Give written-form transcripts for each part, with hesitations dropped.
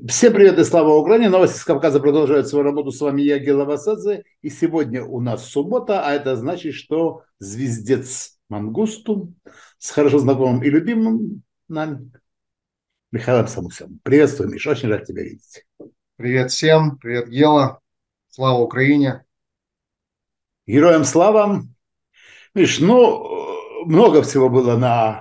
Всем привет и слава Украине. Новости с Кавказа продолжают свою работу. С вами я, Гела Васадзе. И сегодня у нас суббота, а это значит, что звездец Мангусту с хорошо знакомым и любимым нам Михаилом Самусем. Приветствую, Миша, очень рад тебя видеть. Привет всем, привет Гела, слава Украине. Героям слава. Миш, много всего было на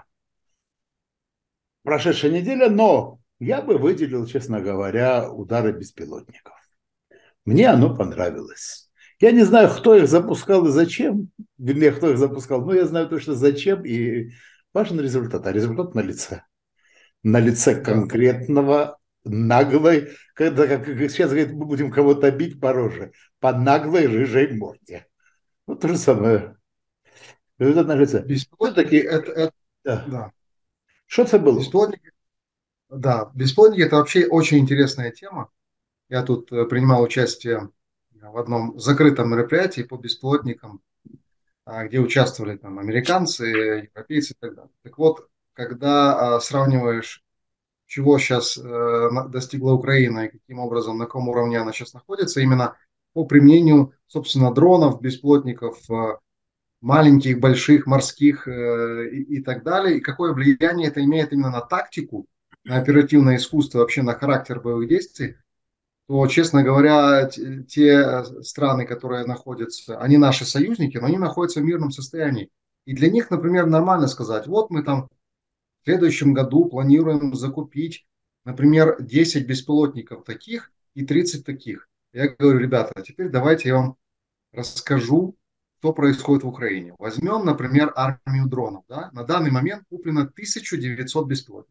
прошедшей неделе, но я бы выделил, честно говоря, удары беспилотников. Мне оно понравилось. Я не знаю, кто их запускал и зачем. Вернее, кто их запускал, но я знаю точно зачем. И важен результат. А результат на лице. На лице Да, конкретного наглой, когда, как сейчас говорит, мы будем кого-то бить по роже, по наглой рыжей морде. Вот то же самое. Результат на лице. беспилотники Все-таки, это, да. да, Что это было? беспилотники, да, беспилотники это вообще очень интересная тема. Я тут принимал участие в одном закрытом мероприятии по беспилотникам, где участвовали там американцы, европейцы и так далее. Так вот, когда сравниваешь, чего сейчас достигла Украина и каким образом, на каком уровне она сейчас находится, именно по применению, собственно, дронов, беспилотников, маленьких, больших, морских и так далее, и какое влияние это имеет именно на тактику, на оперативное искусство, вообще на характер боевых действий, то, честно говоря, те страны, которые находятся, они наши союзники, но они находятся в мирном состоянии. И для них, например, нормально сказать, вот мы там в следующем году планируем закупить, например, 10 беспилотников таких и 30 таких. Я говорю, ребята, теперь давайте я вам расскажу, что происходит в Украине. Возьмем, например, армию дронов. Да? На данный момент куплено 1900 беспилотников.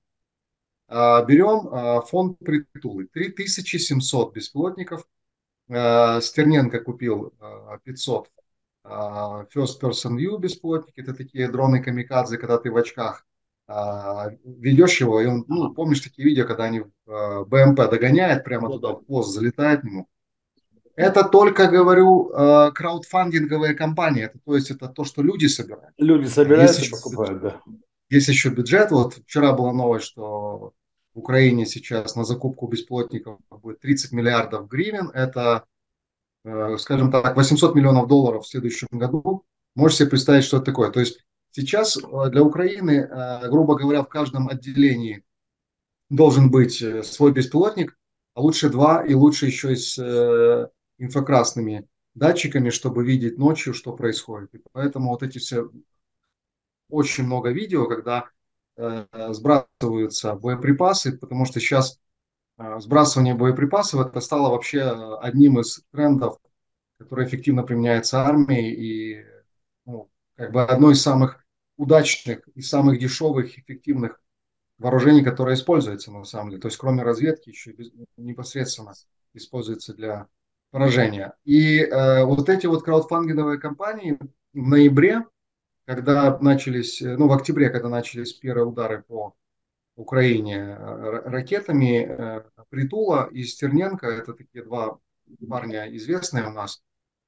Берем фонд Притулы. 3700 беспилотников. Стерненко купил 500 First Person View беспилотники. Это такие дроны камикадзе, когда ты в очках ведешь его, и он, ну, Ага. помнишь такие видео, когда они БМП догоняет, прямо Да, туда да. в хвост залетает ему. Это только, говорю, краудфандинговые компании. Это, то есть это то, что люди собирают. Люди А есть собираются, еще, покупают, да. есть еще бюджет. Вот вчера была новость, что в Украине сейчас на закупку беспилотников будет 30 миллиардов гривен. Это, скажем так, 800 миллионов долларов в следующем году. Можете себе представить, что это такое. То есть сейчас для Украины, грубо говоря, в каждом отделении должен быть свой беспилотник, а лучше два, и лучше еще и с инфракрасными датчиками, чтобы видеть ночью, что происходит. И поэтому вот эти все, очень много видео, когда сбрасываются боеприпасы, потому что сейчас сбрасывание боеприпасов это стало вообще одним из трендов, который эффективно применяется армией и, ну, как бы одной из самых удачных и самых дешевых, эффективных вооружений, которое используется на самом деле. То есть кроме разведки еще и непосредственно используется для поражения. И вот эти вот краудфандинговые кампании в ноябре, когда начались, ну в октябре, когда начались первые удары по Украине ракетами, Притула и Стерненко, это такие два парня известные у нас,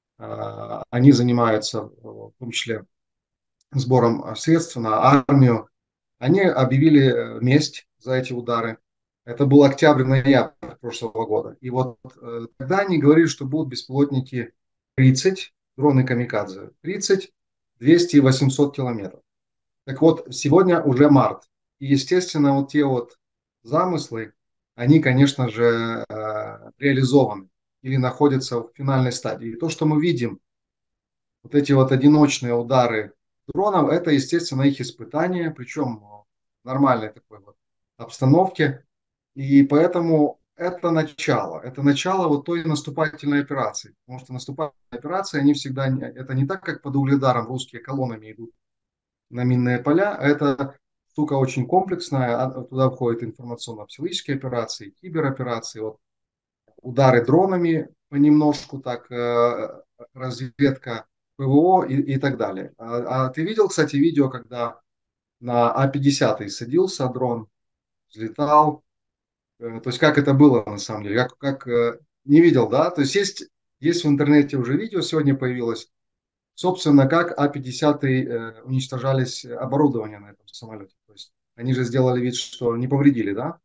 они занимаются в том числе сбором средств на армию. Они объявили месть за эти удары. Это был октябрь-ноябрь прошлого года. И вот тогда они говорили, что будут беспилотники 30, дроны камикадзе, 30, 200 и 800 километров. Так вот, сегодня уже март. И, естественно, вот те вот замыслы, они, конечно же, реализованы или находятся в финальной стадии. И то, что мы видим, вот эти вот одиночные удары дронов, это, естественно, их испытание, причем в нормальной такой вот обстановке. И поэтому это начало вот той наступательной операции. Потому что наступательные операции, они всегда, это не так, как под Угледаром русские колоннами идут на минные поля. Это штука очень комплексная. Туда входят информационно-психологические операции, кибероперации, вот, удары дронами понемножку, так, разведка ПВО и так далее. А ты видел, кстати, видео, когда на А-50 садился дрон, взлетал? То есть как это было на самом деле? Не видел, да? То есть есть в интернете уже видео, сегодня появилось, собственно, как А-50 уничтожались оборудование на этом самолете. То есть они же сделали вид, что не повредили, да?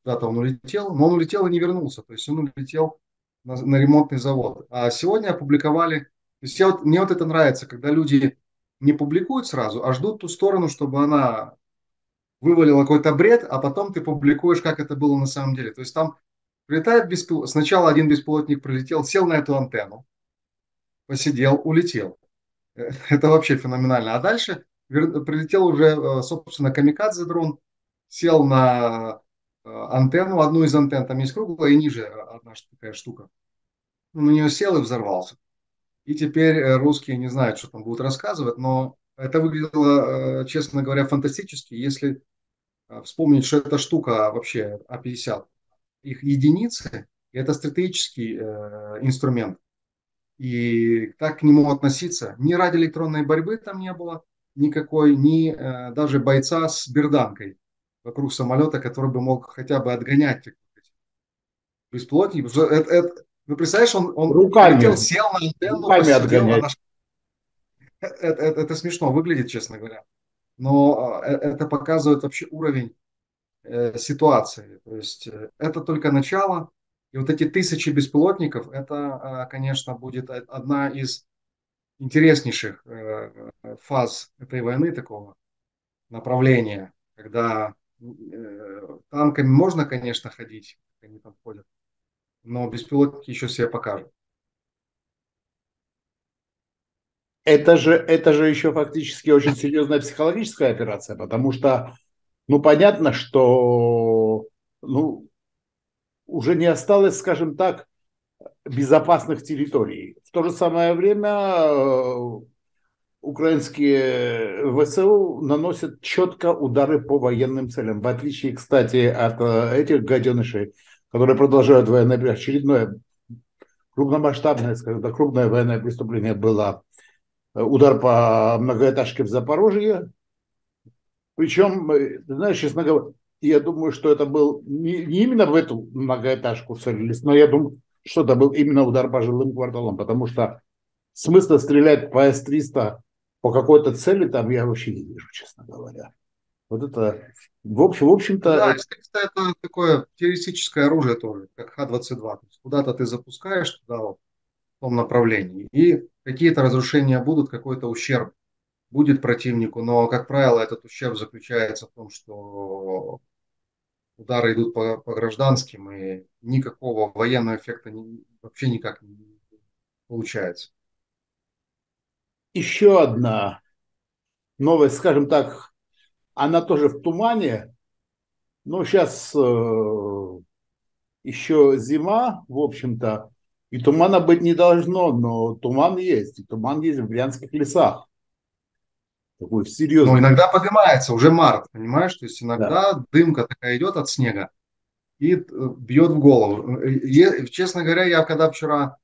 куда-то он улетел, но он улетел и не вернулся. То есть он улетел на ремонтный завод. А сегодня опубликовали, то есть мне вот это нравится, когда люди не публикуют сразу, а ждут ту сторону, чтобы она вывалила какой-то бред, а потом ты публикуешь, как это было на самом деле. То есть там прилетает беспилотник, сначала один беспилотник прилетел, сел на эту антенну, посидел, улетел. Это вообще феноменально. А дальше прилетел уже, собственно, камикадзе дрон, сел на антенну, одну из антенн, там есть круглая и ниже одна такая штука. Он на нее сел и взорвался. И теперь русские не знают, что там будут рассказывать, но это выглядело, честно говоря, фантастически, если вспомнить, что эта штука вообще А-50, их единицы, и это стратегический инструмент. И как к нему относиться? Ни радиоэлектронной борьбы там не было никакой, ни даже бойца с берданкой вокруг самолета, который бы мог хотя бы отгонять беспилотник. Ну, представляешь, он прилетел, Руками, сел на антенну, руками посидел, отгонять. это смешно выглядит, честно говоря. Но это показывает вообще уровень ситуации. То есть это только начало. И вот эти тысячи беспилотников, это, конечно, будет одна из интереснейших фаз этой войны, такого направления, когда танками можно, конечно, ходить, как они там ходят, но беспилотники еще себя покажут. Это же еще фактически очень серьезная психологическая операция, потому что, ну, понятно, что, ну, уже не осталось, скажем так, безопасных территорий. В то же самое время украинские ВСУ наносят четко удары по военным целям, в отличие, кстати, от этих гаденышей, которые продолжают военное очередное крупномасштабное, скажем так, крупное военное преступление было удар по многоэтажке в Запорожье. Причем, ты знаешь, честно говоря, я думаю, что это был не именно в эту многоэтажку целились, но я думаю, что это был именно удар по жилым кварталам, потому что смысла стрелять по С-300 по какой-то цели там я вообще не вижу, честно говоря. Вот это, в общем-то, Да, С-300 это такое террористическое оружие тоже, как Х-22. То есть куда-то ты запускаешь туда вот, в том направлении, и какие-то разрушения будут, какой-то ущерб будет противнику, но, как правило, этот ущерб заключается в том, что удары идут по гражданским, и никакого военного эффекта вообще никак не получается. еще одна новость, скажем так, она тоже в тумане, но сейчас еще зима, в общем-то, и тумана быть не должно, но туман есть, и туман есть в брянских лесах. Такой Но серьезный. иногда поднимается, уже март, понимаешь? То есть Да. иногда дымка такая идет от снега и бьет в голову. Честно говоря, я когда вчера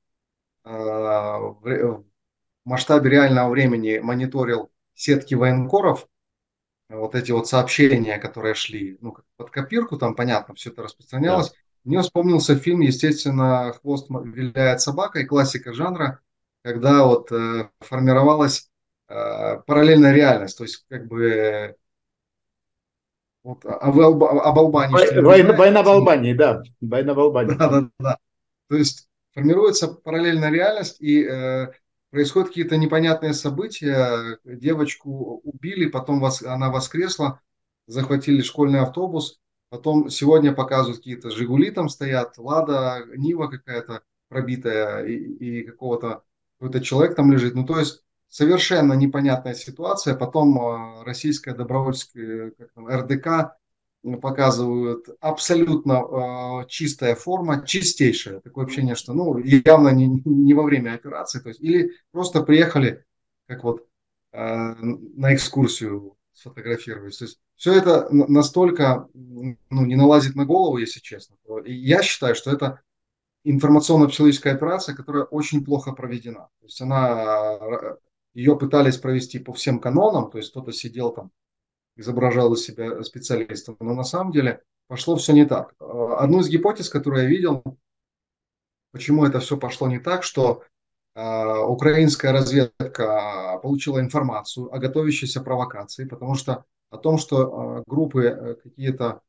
в масштабе реального времени мониторил сетки военкоров, вот эти вот сообщения, которые шли, ну, как под копирку, там, понятно, все это Да. распространялось. Мне вспомнился фильм, естественно, «Хвост виляет собакой», классика жанра, когда вот формировалась параллельная реальность. То есть, как бы, вот, а вы об Албании что-нибудь Война, знаете? война в Албании, да. Война в Да, Албании. да, да. То есть формируется параллельная реальность, и происходят какие-то непонятные события. Девочку убили, потом она воскресла, захватили школьный автобус. Потом сегодня показывают какие-то «Жигули» там стоят, «Лада», «Нива» какая-то пробитая, и какой-то человек там лежит. Ну, то есть совершенно непонятная ситуация. Потом российская добровольческая, как там, РДК показывают абсолютно чистая форма, чистейшая. Такое ощущение, что ну, явно не во время операции. То есть, или просто приехали, как вот на экскурсию сфотографировались. То есть, все это настолько ну, не налазит на голову, если честно. И я считаю, что это информационно-психологическая операция, которая очень плохо проведена. То есть ее пытались провести по всем канонам, то есть кто-то сидел там изображал из себя специалиста. Но на самом деле пошло все не так. Одну из гипотез, которую я видел, почему это все пошло не так, что украинская разведка получила информацию о готовящейся провокации, потому что о том, что группы какие-то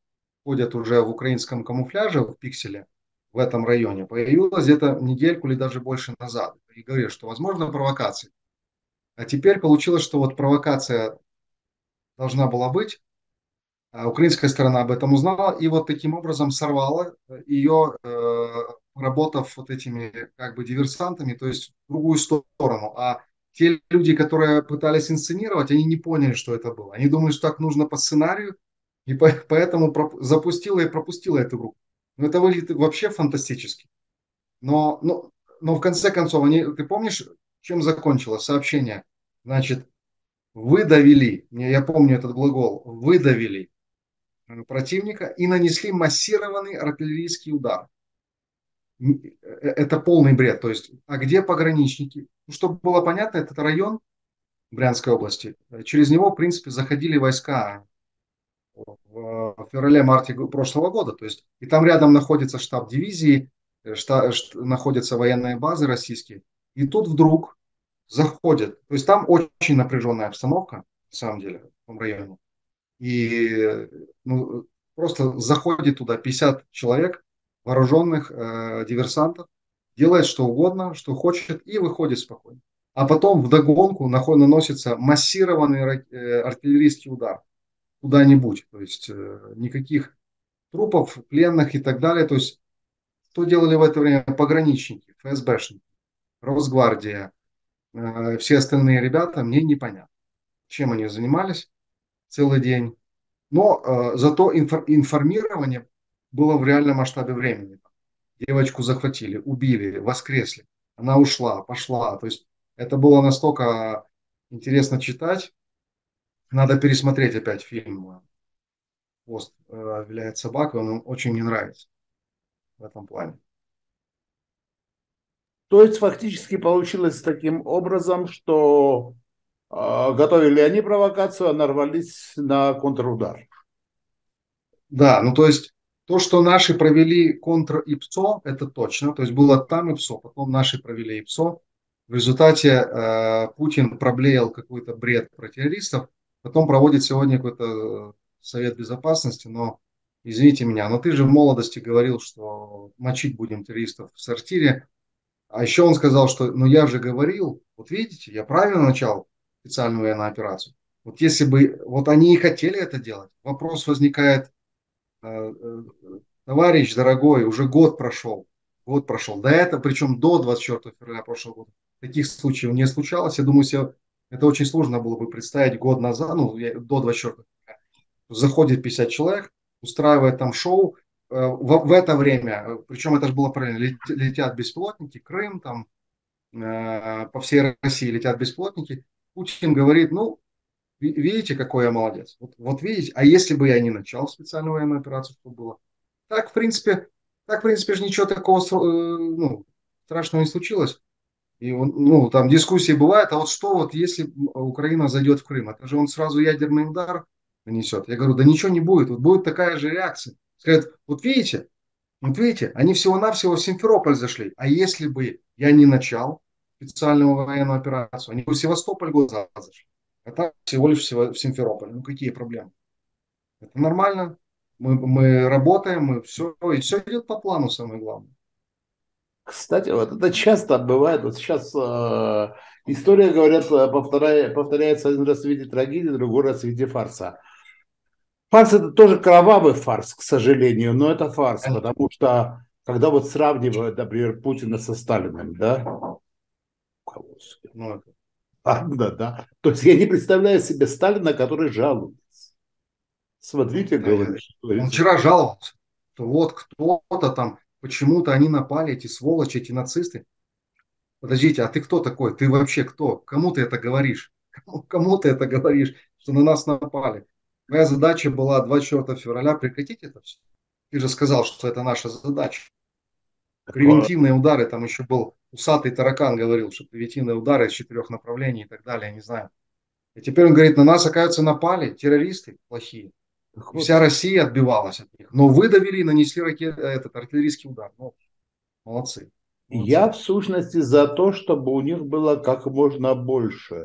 ходят уже в украинском камуфляже, в пикселе, в этом районе, появилась где-то недельку или даже больше назад. И говорит, что возможно провокация. А теперь получилось, что вот провокация должна была быть, а украинская сторона об этом узнала и вот таким образом сорвала ее, работав вот этими как бы диверсантами, то есть в другую сторону. А те люди, которые пытались инсценировать, они не поняли, что это было. Они думали, что так нужно по сценарию, и поэтому запустила и пропустила эту группу. Но это выглядит вообще фантастически. Но, но, но в конце концов, ты помнишь, чем закончилось сообщение? Значит, выдавили, я помню этот глагол, выдавили противника и нанесли массированный артиллерийский удар. Это полный бред. То есть, а где пограничники? Ну, чтобы было понятно, этот район Брянской области, через него, в принципе, заходили войска в феврале-марте прошлого года. То есть, и там рядом находится штаб дивизии, находятся военные базы российские. И тут вдруг заходят. То есть там очень напряженная обстановка, на самом деле, в том районе. И ну, просто заходит туда 50 человек, вооруженных диверсантов, делает что угодно, что хочет, и выходит спокойно. А потом вдогонку наносится массированный артиллерийский удар куда-нибудь. То есть никаких трупов, пленных и так далее. То есть что делали в это время пограничники, ФСБшники, Росгвардия, все остальные ребята, мне непонятно, чем они занимались целый день. Но зато информирование было в реальном масштабе времени. Девочку захватили, убили, воскресли. Она ушла, пошла. То есть это было настолько интересно читать. Надо пересмотреть опять фильм «Хвост виляет собакой». Он очень мне нравится в этом плане. То есть фактически получилось таким образом, что готовили они провокацию, а нарвались на контрудар. Да, ну то есть то, что наши провели контр-ИПСО, это точно. То есть было там ИПСО, потом наши провели ИПСО. В результате Путин проблеял какой-то бред про террористов, потом проводит сегодня какой-то Совет Безопасности, но извините меня, но ты же в молодости говорил, что мочить будем террористов в сортире. А еще он сказал, что ну я же говорил, вот видите, я правильно начал специальную военную операцию. Вот если бы вот они и хотели это делать, вопрос возникает: э, э, товарищ дорогой, уже год прошел. Год прошел. До этого, причем до 24 февраля прошлого года, таких случаев не случалось. Я думаю, себе это очень сложно было бы представить год назад, ну, до 24 февраля. Заходит 50 человек, устраивает там шоу. В это время, причем это же было правильно, летят беспилотники, Крым, там по всей России летят беспилотники. Путин говорит, ну, видите, какой я молодец. Вот видите, а если бы я не начал специальную военную операцию, что было? Так, в принципе же ничего такого ну, страшного не случилось. И ну, там дискуссии бывают, а вот что вот, если Украина зайдет в Крым, это же он сразу ядерный удар нанесет. Я говорю, да ничего не будет, вот будет такая же реакция. Скажут, вот видите, они всего-навсего в Симферополь зашли. А если бы я не начал специальную военную операцию, они бы в Севастополь глаза зашли. А так всего лишь в Симферополь. Ну какие проблемы? Это нормально. Мы работаем, мы все, и все идет по плану, самое главное. Кстати, вот это часто бывает. Вот сейчас история, говорят, повторяется один раз в виде трагедии, другой раз в виде фарса. Фарс это тоже кровавый фарс, к сожалению, но это фарс, потому что когда вот сравнивают, например, Путина со Сталиным, да, Ну, это, да, то есть я не представляю себе Сталина, который жалуется. Смотрите, говорит, что он творится. вчера жаловался, что вот кто-то там, почему-то они напали, эти сволочи, эти нацисты. Подождите, а ты кто такой? Ты вообще кто? Кому ты это говоришь? Кому ты это говоришь, что на нас напали? Моя задача была 24 февраля прекратить это все. Ты же сказал, что это наша задача. Превентивные удары, там еще был усатый таракан говорил, что превентивные удары из 4 направлений и так далее, я не знаю. И теперь он говорит, на нас, оказывается, напали террористы плохие. Так И вся вот, Россия отбивалась от них. Но выдавили и нанесли этот артиллерийский удар. Ну, молодцы. я Молодцы. в сущности за то, чтобы у них было как можно больше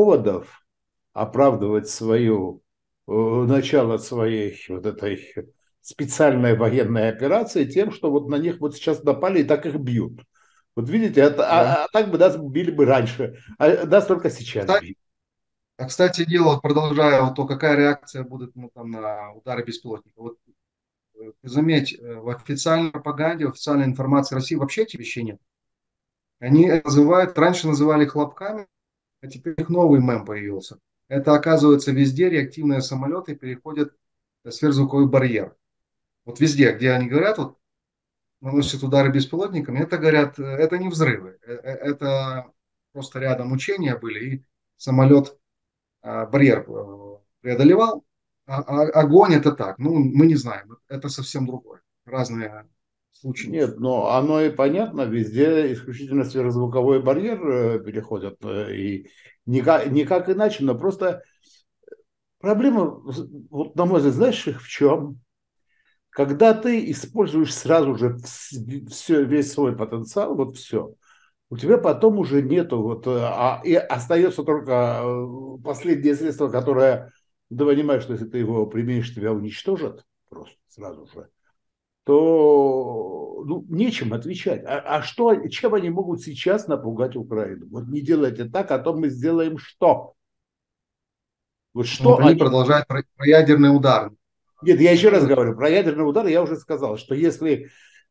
поводов оправдывать свое начало своей вот этой специальная военная операция тем, что вот на них вот сейчас напали и так их бьют. Вот видите, Да. так бы нас били бы раньше, а нас только сейчас Кстати, бьют. кстати, дело, вот продолжая вот то, какая реакция будет, ну, там, на удары беспилотника. Вот заметь, в официальной пропаганде, в официальной информации России вообще этих вещей нет. Они называют, раньше называли хлопками, а теперь их новый мем появился. Это, оказывается, везде реактивные самолеты переходят сверхзвуковой барьер. Вот везде, где они говорят, вот наносят удары беспилотниками, это говорят, это не взрывы, это просто рядом учения были, и самолет барьер преодолевал, огонь это так, ну мы не знаем, это совсем другое, разные случаи. Нет, но оно и понятно, везде исключительно сверхзвуковой барьер переходят, и никак иначе, но просто проблема, вот на мой взгляд, знаешь, в чем? Когда ты используешь сразу же все, весь свой потенциал, вот все, у тебя потом уже нету, вот, и остается только последнее средство, которое, ты понимаешь, что если ты его применишь, тебя уничтожат просто сразу же, то ну, нечем отвечать. Чем они могут сейчас напугать Украину? Вот не делайте так, а то мы сделаем что? Вот Ну, вот что они они... продолжают про ядерный удар. Нет, я еще раз Показывают. говорю, про ядерный удар я уже сказал, что если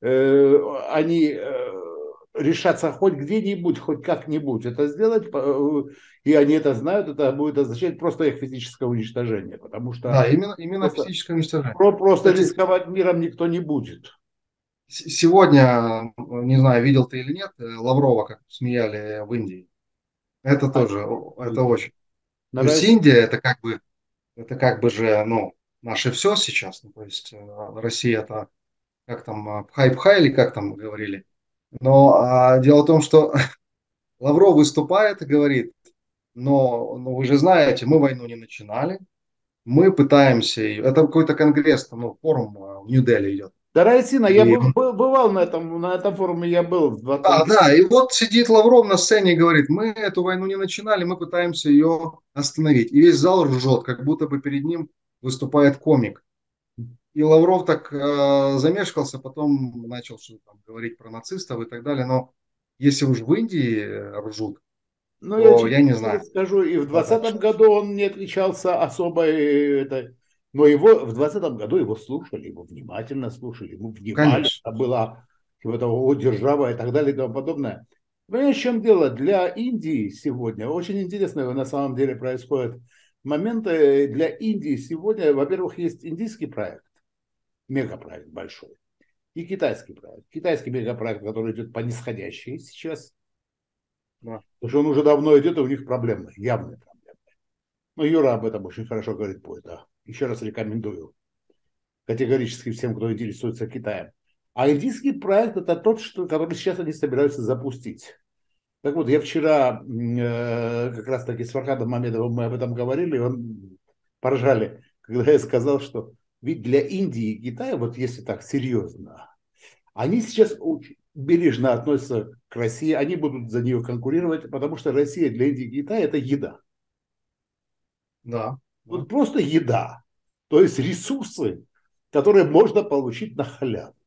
они решатся хоть где-нибудь, хоть как-нибудь это сделать, и они это знают, это будет означать просто их физическое уничтожение, потому Да, что именно просто, физическое уничтожение. просто Кстати, рисковать миром никто не будет. сегодня, не знаю, видел ты или нет, Лаврова как смеяли в Индии. Это А, тоже, это очень. на То есть России Индия это как бы же, ну, наше все сейчас. Ну, то есть Россия это, как там, пхай-пхай или как там говорили. Но дело в том, что Лавров выступает и говорит, но вы же знаете, мы войну не начинали, мы пытаемся, это какой-то конгресс, там, ну, форум в Нью-Дели идет. Дорогая Сина, я И бывал на этом форуме, я был в 20 да, и вот сидит Лавров на сцене и говорит, мы эту войну не начинали, мы пытаемся ее остановить. И весь зал ржет, как будто бы перед ним выступает комик. И Лавров так замешкался, потом начал что-то там говорить про нацистов и так далее. Но если уж в Индии ржут, Ну, я то чуть я не знаю, скажу, и в что 2020 дальше. году он не отличался особо, но его в 2020 году его слушали, его внимательно слушали, ему внимали, Конечно. это была типа о, держава и так далее и тому подобное. Понимаешь, в чем дело? Для Индии сегодня очень интересно на самом деле происходят моменты. Для Индии сегодня, во-первых, есть индийский проект, мегапроект большой, и китайский проект. Китайский мегапроект, который идет по нисходящей сейчас, Да. потому что он уже давно идет, и у них проблемы, явные проблемы. Ну, Юра об этом очень хорошо говорит будет, да. Еще раз рекомендую категорически всем, кто интересуется Китаем. А индийский проект это тот, который сейчас они собираются запустить. Так вот, я вчера как раз таки с Фархадом Мамедовым мы об этом говорили, и он поржали, когда я сказал, что ведь для Индии и Китая, вот если так серьезно, они сейчас очень бережно относятся к России, они будут за нее конкурировать, потому что Россия для Индии и Китая это еда. Да. Да. Вот просто еда. То есть ресурсы, которые можно получить на халяву.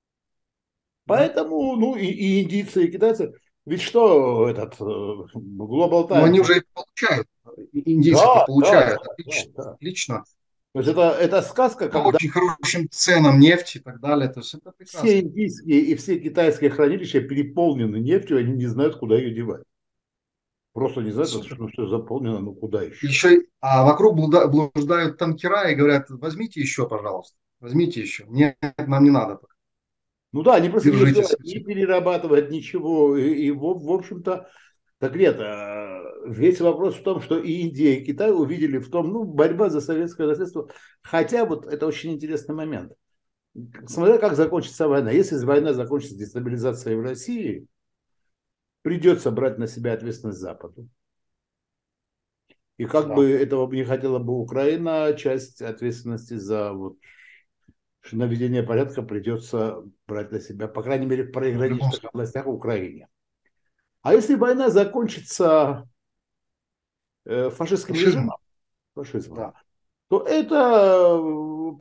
Да. Поэтому, ну, и индийцы, и китайцы, ведь что этот Global Но они Times, уже получают. Индийцы-то да, да, получают. да, да, Отлично. да. Отлично. То есть это сказка, По когда очень хорошим ценам нефти и так далее. То есть это все прекрасно. индийские и все китайские хранилища переполнены нефтью, они не знают, куда ее девать. Просто не знают, Супер. что все заполнено, ну куда еще. Еще, а вокруг блуждают танкера и говорят, возьмите еще, пожалуйста. Возьмите еще. Нет, нам не надо. Ну да, они просто не Держитесь. успевают ни перерабатывать ничего. И в общем-то, так нет, весь вопрос в том, что и Индия, и Китай увидели в том, ну, борьба за советское наследство. Хотя вот это очень интересный момент. Смотря как закончится война. Если война закончится дестабилизацией в России, придется брать на себя ответственность Западу. И как Да. бы этого не хотела бы Украина, часть ответственности за вот, наведение порядка придется брать на себя, по крайней мере, в Ну, в любом приграничных случае. областях Украине. А если война закончится фашистским Фашизм. режимом, фашизмом, Да. то это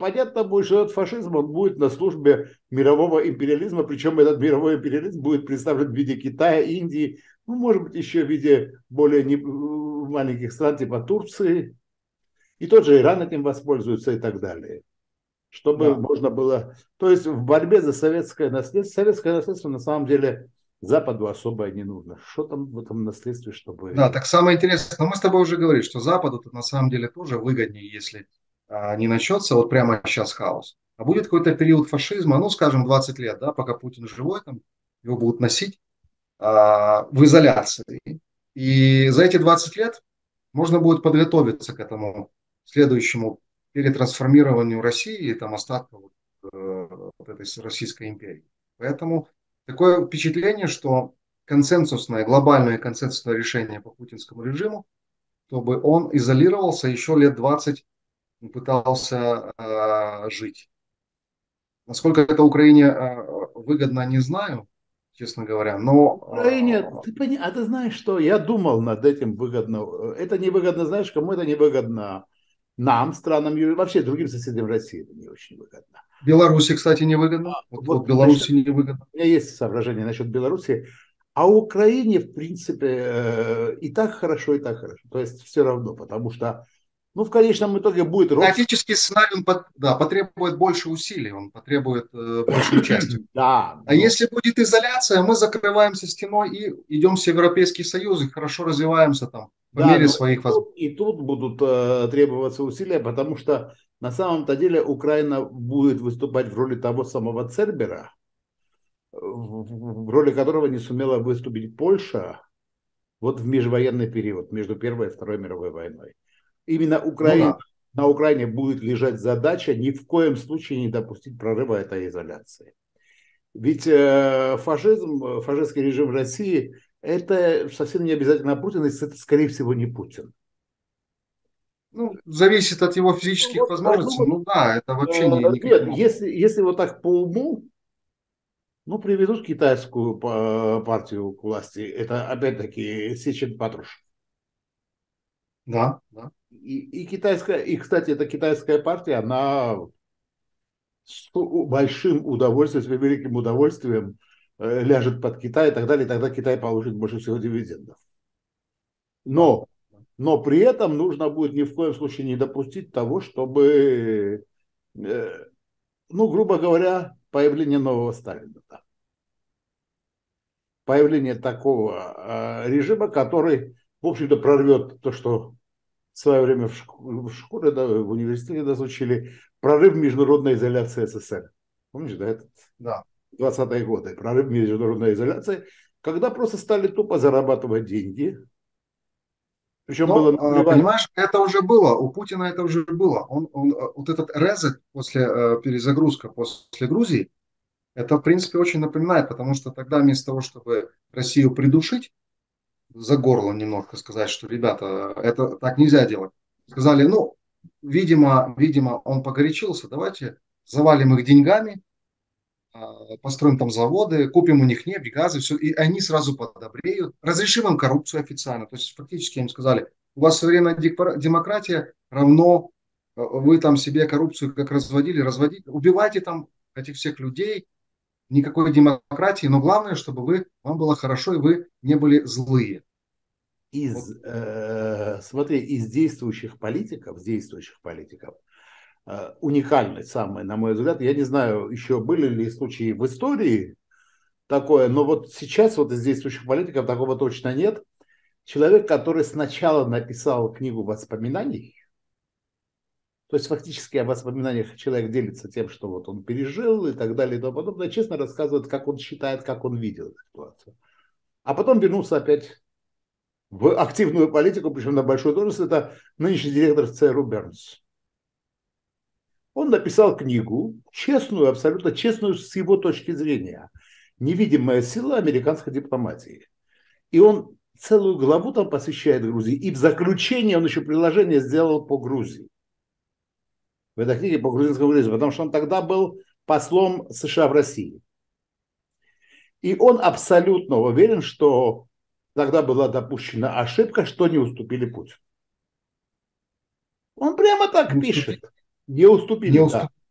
понятно будет, что этот фашизм, он будет на службе мирового империализма, причем этот мировой империализм будет представлен в виде Китая, Индии, ну, может быть, еще в виде более маленьких стран типа Турции, и тот же Иран этим воспользуется и так далее. Чтобы Да. можно было... То есть в борьбе за советское наследство на самом деле Западу особо не нужно. Что там в этом наследстве, Да, чтобы... так самое интересное, но мы с тобой уже говорили, что Западу тут на самом деле тоже выгоднее, если не начнется вот прямо сейчас хаос, а будет какой-то период фашизма, ну, скажем, 20 лет, да, пока Путин живой, там, его будут носить в изоляции. И за эти 20 лет можно будет подготовиться к этому следующему перетрансформированию России, там, остатков вот этой Российской империи. Поэтому такое впечатление, что консенсусное, глобальное консенсусное решение по путинскому режиму, чтобы он изолировался еще лет 20, пытался жить. Насколько это Украине выгодно, не знаю, честно говоря, Украине, но а ты знаешь что, я думал над этим выгодно. Это невыгодно, знаешь, кому это невыгодно? Нам, странам, вообще другим соседям России это не очень выгодно. Беларуси, кстати, невыгодно. Вот Вот насчет, Беларуси невыгодно. у меня есть соображения насчет Беларуси, а Украине, в принципе, и так хорошо, и так хорошо. То есть все равно, потому что, ну, в конечном итоге будет родственник. Хаотический сценарий, он да, потребует больше усилий, он потребует больше участия. Да, А но если будет изоляция, мы закрываемся стеной и идем в Европейский Союз и хорошо развиваемся там по да, мере но своих возможностей. и тут будут требоваться усилия, потому что на самом-то деле Украина будет выступать в роли того самого Цербера, в роли которого не сумела выступить Польша вот в межвоенный период между Первой и Второй мировой войной. Именно Ну да. на Украине будет лежать задача ни в коем случае не допустить прорыва этой изоляции. Ведь фашистский режим в России, это совсем не обязательно Путин, и это, скорее всего, не Путин. Ну, зависит от его Ну, физических вот, возможностей. Ну да, это вообще никак нет, не... если вот так по уму, ну, приведут китайскую партию к власти. Это, опять-таки, Сечин Патрушев. Да, да. И, кстати, эта китайская партия, она с большим удовольствием, с великим удовольствием ляжет под Китай и так далее, и тогда Китай получит больше всего дивидендов. Да. Но, но при этом нужно будет ни в коем случае не допустить того, чтобы, ну, грубо говоря, появление нового Сталина. Да. Появление такого режима, который, в общем-то, прорвет то, что в свое время в школе, да, в университете нас учили, прорыв международной изоляции СССР. Помнишь, да, это Да. 20-е годы, прорыв международной изоляции, когда просто стали тупо зарабатывать деньги. Причем было Но, наплевать. понимаешь, это уже было, у Путина это уже было. Вот этот резет после перезагрузка после Грузии, это, в принципе, очень напоминает, потому что тогда вместо того, чтобы Россию придушить, за горло немножко сказать, что, ребята, это так нельзя делать. Сказали, ну, видимо, он погорячился, давайте завалим их деньгами, построим там заводы, купим у них нефть, газы, все, и они сразу подобреют, разрешим им коррупцию официально. То есть фактически им сказали, у вас современная демократия равно вы там себе коррупцию как разводите, убивайте там этих всех людей, никакой демократии, но главное, чтобы вам было хорошо и вы не были злые. Вот, Смотри, из действующих политиков, уникальный самый, на мой взгляд, я не знаю, еще были ли случаи в истории такое, но вот сейчас вот из действующих политиков такого точно нет. Человек, который сначала написал книгу воспоминаний, то есть фактически о воспоминаниях человек делится тем, что вот он пережил и так далее и тому подобное, честно рассказывает, как он считает, как он видел эту ситуацию. А потом вернулся опять в активную политику, причем на большую должность, это нынешний директор ЦРУ Бернс. Он написал книгу, честную, абсолютно честную с его точки зрения, «Невидимая сила американской дипломатии». И он целую главу там посвящает Грузии. И в заключение он еще приложение сделал по Грузии. В этой книге по грузинскому языку, потому что он тогда был послом США в России. И он абсолютно уверен, что тогда была допущена ошибка, что не уступили Путину. Он прямо не так уступить, пишет. Не не уступили, да. уступить.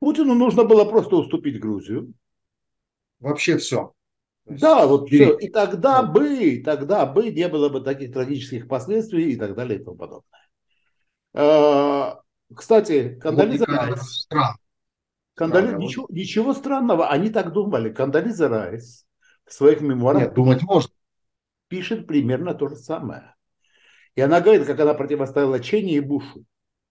Путину нужно было просто уступить Грузию. Вообще все. То Да, есть вот все. бери. И Ну, тогда бы не было бы таких трагических последствий и так далее и тому подобное. Э, Кстати, Кондолиза логика Райс. странная Ничего, логика. ничего странного, они так думали. Кондолиза Райс в своих Нет, мемуарах думать можно. пишет примерно то же самое. И она говорит, как она противостояла Ченни и Бушу,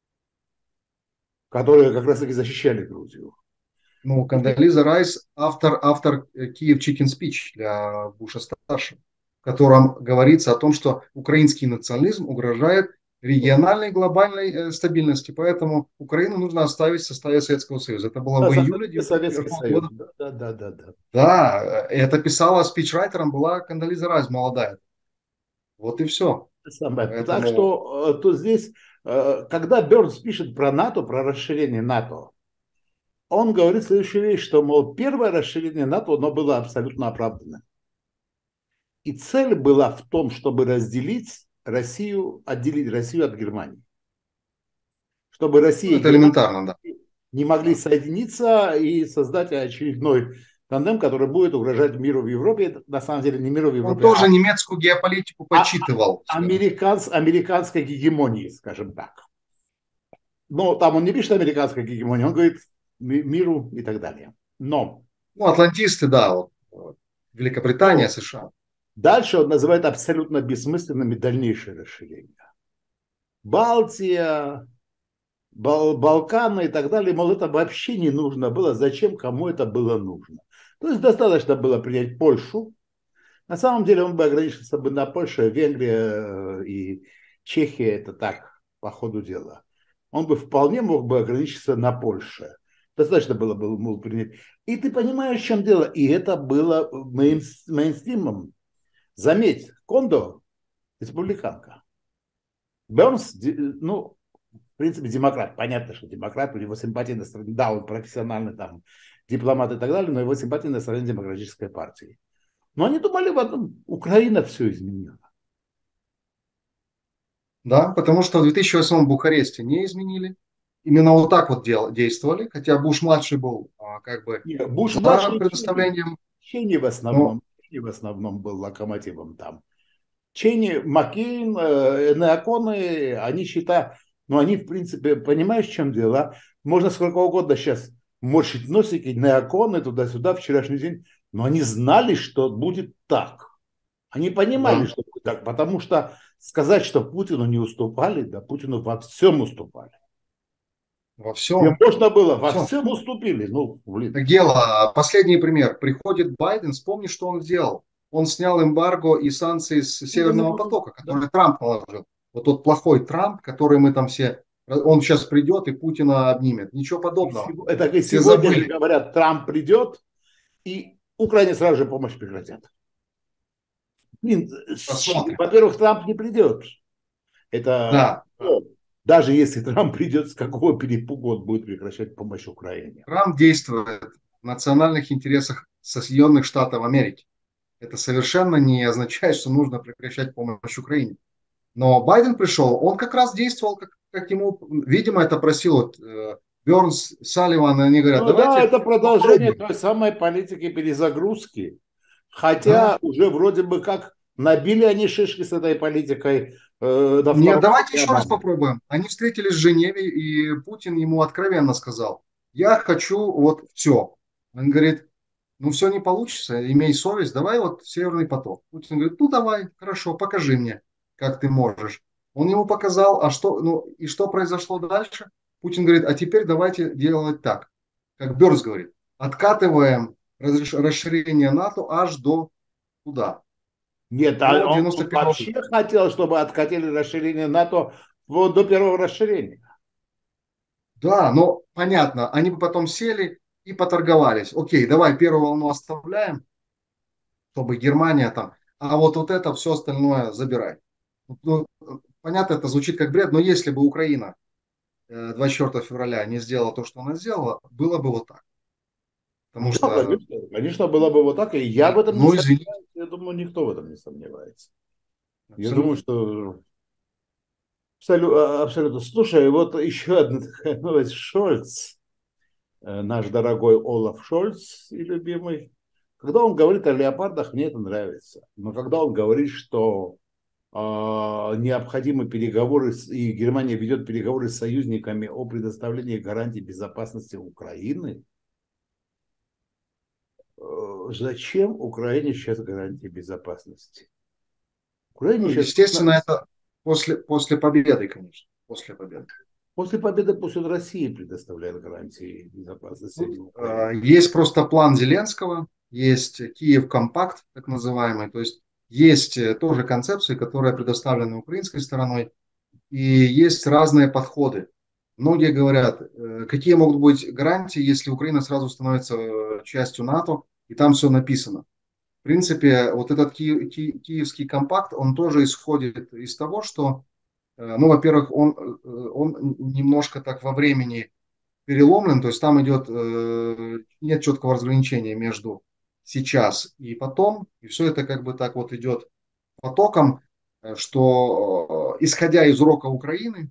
которые как раз таки защищали Грузию. Ну, Кондолиза Райс автор Киев Chicken Speech для Буша старшего, в котором говорится о том, что украинский национализм угрожает региональной глобальной стабильности, поэтому Украину нужно оставить в составе Советского Союза. Это было Да, в июле сохраните 1991 Советский Союз. года. Да, да, да, да, да. Да, это писала спичрайтером, была Кондолиза Райс, молодая. Вот и все. Так Поэтому, что то здесь, когда Бернс пишет про НАТО, про расширение НАТО, он говорит следующую вещь, что, мол, первое расширение НАТО, оно было абсолютно оправданным. И цель была в том, чтобы разделить Россию, отделить Россию от Германии. Чтобы ну, Россия и это Германия элементарно, да. не могли Да. соединиться и создать очередной тандем, который будет угрожать миру в Европе. Это, на самом деле не миру в Он Европе, тоже немецкую геополитику а почитывал, скажем. американской гегемонии, скажем так. Но там он не пишет американской гегемонии, он говорит миру и так далее. Но Ну, атлантисты, да, вот, Великобритания, ну, США. дальше он называет абсолютно бессмысленными дальнейшие расширения. Балтия, Балканы и так далее, мол, это вообще не нужно было, зачем, кому это было нужно. То есть достаточно было принять Польшу. На самом деле он бы ограничился бы на Польшу, Венгрия и Чехия, это так, по ходу дела. Он бы вполне мог бы ограничиться на Польше. Достаточно было бы ему принять. И ты понимаешь, в чем дело. И это было мейнстримом. Заметь, Кондо республиканка. Бернс, ну, в принципе, демократ. Понятно, что демократ, у него симпатии на стороне, да, он профессиональный там дипломат и так далее, но его симпатии на стороне демократической партии. Но они думали в одном, Украина все изменила. Да, потому что в 2008 в Бухаресте не изменили. Именно вот так вот действовали, хотя Буш-младший был как бы Нет, за Буш-младший предоставлением, Чейни но в основном был локомотивом там. Чейни, Маккейн, неоконы, они считают, ну они в принципе, понимаешь, в чем дело? Можно сколько угодно сейчас морщить носики, неоконы туда-сюда, вчерашний день, но они знали, что будет так. Они понимали, да, что будет так, потому что сказать, что Путину не уступали, да Путину во всем уступали. во Где всем, можно было, во во всем. всем уступили. Ну, блин. Так, Гела, последний пример. Приходит Байден, вспомни, что он сделал. Он снял эмбарго и санкции с Я Северного забыл, потока, да. который Трамп наложил. Вот тот плохой Трамп, который мы там все... Он сейчас придет и Путина обнимет. Ничего подобного. Это и Все сегодня же забыли. говорят, Трамп придет, и Украине сразу же помощь прекратят. Блин, Посмотрим. во-первых, Трамп не придет. Это Да, да. ну, даже если Трамп придет, с какого перепугу он будет прекращать помощь Украине. Трамп действует в национальных интересах Соединенных Штатов Америки. Это совершенно не означает, что нужно прекращать помощь Украине. Но Байден пришел, он как раз действовал, как ему, видимо, это просил вот, Бернс, Салливан, и они говорят, Ну да, давайте это продолжение попробуем. той самой политики перезагрузки. Да? Хотя уже вроде бы как набили они шишки с этой политикой на Нет, втором давайте сроке еще раз Обамы. попробуем. Они встретились в Женеве, и Путин ему откровенно сказал, я хочу вот все. Он говорит, ну все не получится, имей совесть, давай вот Северный поток. Путин говорит, ну давай, хорошо, покажи мне, как ты можешь. Он ему показал, а что, ну и что произошло дальше? Путин говорит, а теперь давайте делать так, как Бернс говорит, откатываем расширение НАТО аж до туда, Нет, до он 91 года. вообще хотел, чтобы откатили расширение НАТО до первого расширения. Да, но понятно, они бы потом сели и поторговались. Окей, давай первую волну оставляем, чтобы Германия там, а вот это все остальное забирай. Ну, понятно, это звучит как бред, но если бы Украина 24 февраля не сделала то, что она сделала, было бы вот так. Потому Да, что, конечно, конечно, было бы вот так, и я в этом не ну, извините, сомневаюсь, я думаю, никто в этом не сомневается. Я думаю, абсолютно. что абсолютно. Слушай, вот еще одна такая новость. Шольц. наш дорогой Олаф Шольц и любимый. Когда он говорит о леопардах, мне это нравится. Но когда он говорит, что необходимы переговоры, и Германия ведет переговоры с союзниками о предоставлении гарантий безопасности Украины, зачем Украине сейчас гарантии безопасности? Украине Ну, сейчас естественно, это после победы, конечно. После победы. после победы пусть он России предоставляет гарантии безопасности, а Тут, не Украине. есть просто план Зеленского, есть Киев Компакт, так называемый, то есть есть тоже концепции, которые предоставлены украинской стороной, и есть разные подходы. Многие говорят, какие могут быть гарантии, если Украина сразу становится частью НАТО, и там все написано. В принципе, вот этот Киевский компакт, он тоже исходит из того, что, ну, во-первых, он немножко так во времени переломлен, то есть там идет, нет четкого разграничения между сейчас и потом, и все это как бы так вот идет потоком, что исходя из урока Украины,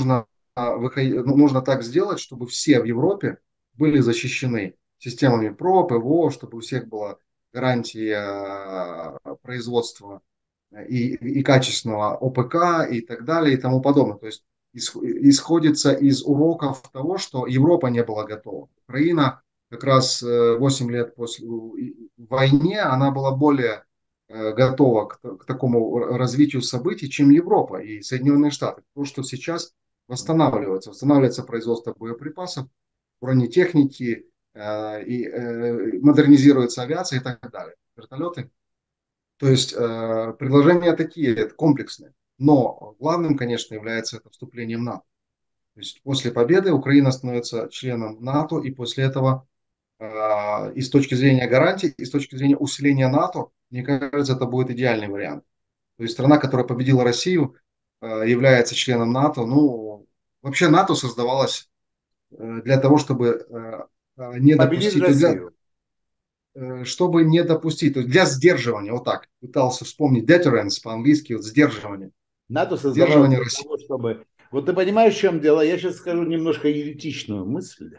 нужно так сделать, чтобы все в Европе были защищены системами ПРО, ПВО, чтобы у всех была гарантия производства и качественного ОПК и так далее и тому подобное. То есть исходится из уроков того, что Европа не была готова. Украина как раз 8 лет после войны, она была более готова к такому развитию событий, чем Европа и Соединенные Штаты. То, что сейчас восстанавливается производство боеприпасов, бронетехники, модернизируется авиация и так далее. Вертолеты. То есть предложения такие, это комплексные. Но главным, конечно, является это вступлением в НАТО. То есть после победы Украина становится членом НАТО, и после этого и с точки зрения гарантий, и с точки зрения усиления НАТО, мне кажется, это будет идеальный вариант. То есть страна, которая победила Россию, является членом НАТО. Ну, вообще НАТО создавалось для того, чтобы не Победить допустить, то есть Россию. чтобы не допустить, то есть для сдерживания, вот так, пытался вспомнить deterrence по-английски, вот сдерживание, НАТО создавалось сдерживание для России. того, чтобы... Вот ты понимаешь, в чем дело? Я сейчас скажу немножко еретичную мысль,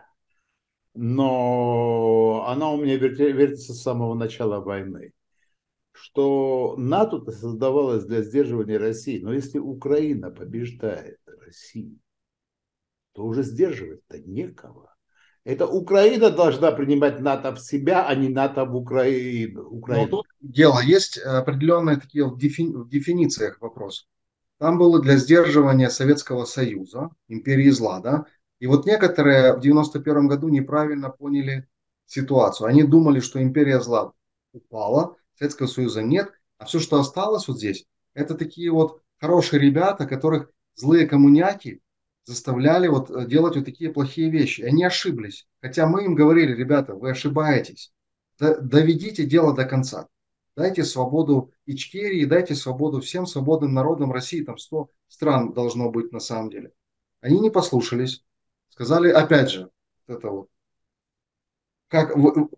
но она у меня вертится с самого начала войны, что НАТО-то создавалось для сдерживания России, но если Украина побеждает Россию, то уже сдерживать-то некого. Это Украина должна принимать НАТО в себя, а не НАТО в Украину. Но Украину. тут дело, есть определенные такие в дефинициях вопрос. Там было для сдерживания Советского Союза, империи зла, да, и вот некоторые в 91 году неправильно поняли ситуацию. Они думали, что империя зла упала, Советского Союза нет, а все, что осталось вот здесь, это такие вот хорошие ребята, которых злые коммуняки заставляли вот делать вот такие плохие вещи. И они ошиблись. Хотя мы им говорили, ребята, вы ошибаетесь. Доведите дело до конца. Дайте свободу Ичкерии, дайте свободу всем свободным народам России. Там 100 стран должно быть на самом деле. Они не послушались. Сказали, опять же, это вот, как